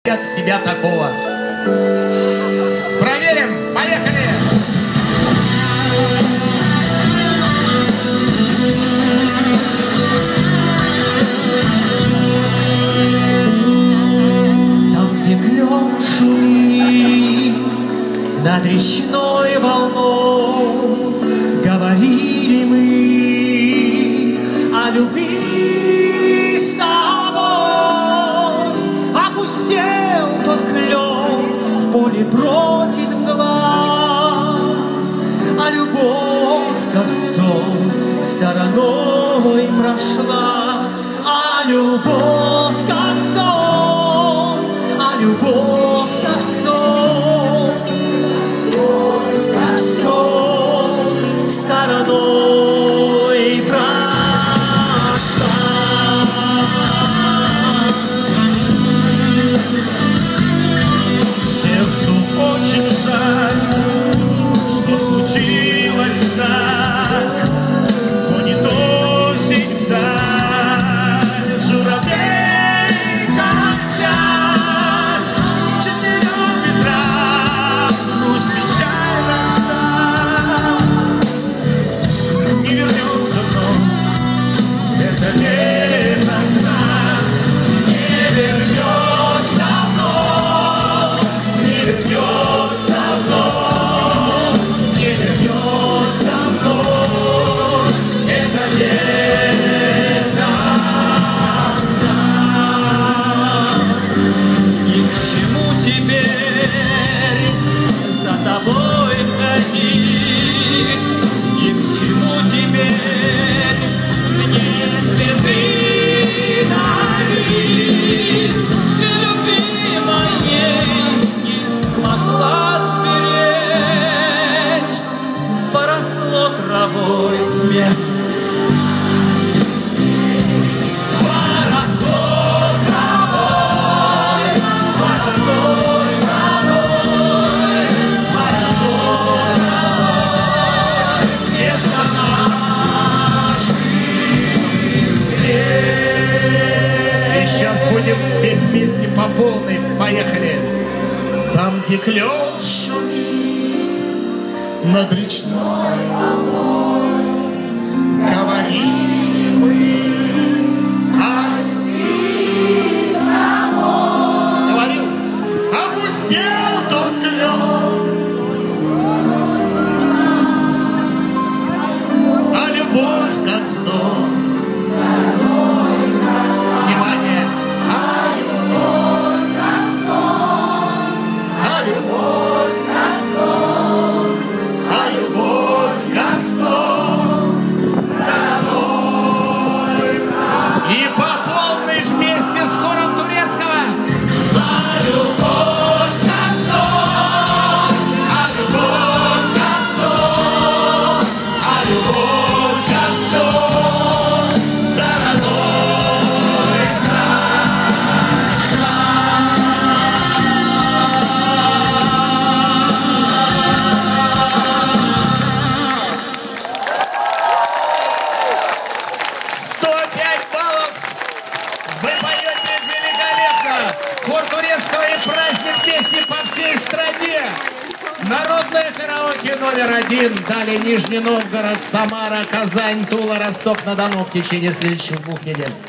от себя такого. Проверим, поехали! Там, где клен шумит над речной волной, говорили мы о любви с тобой. Опустел тот клен, в поле бродит мгла, а любовь, как сон, стороной прошла. А любовь, как сон, а любовь, как сон, как сон, стороной прошла. Сердцу очень жаль, что случилось так, но не то осень вдаль, журавлей косят, 4 метра, грусть печаль раздав. Не вернется вновь это лето к нам, не вернется вновь, не вернется вновь, не вернется вновь это лето к нам. Ни к чему теперь за тобой ходить, ни к чему теперь мне цветы дарить. Ты любви моей не смогла сберечь, поросло травой место. Сейчас будем петь вместе по полной. Поехали. Там, где клен шумит над речной волной, говорили мы о любви самой. Говорил, опустел тот клен, а любовь как сон. Внимание! А любовь как сон, а любовь как сон, а любовь как сон, стороной. И по полной вместе с хором турецкого. А любовь как сон, а любовь как сон, а любовь как сон, стороной. Вы поете великолепно! Хор турецкого и праздник песни по всей стране! Народное караоке №1. Далее Нижний Новгород, Самара, Казань, Тула, Ростов-на-Дону в течение следующих 2 недель.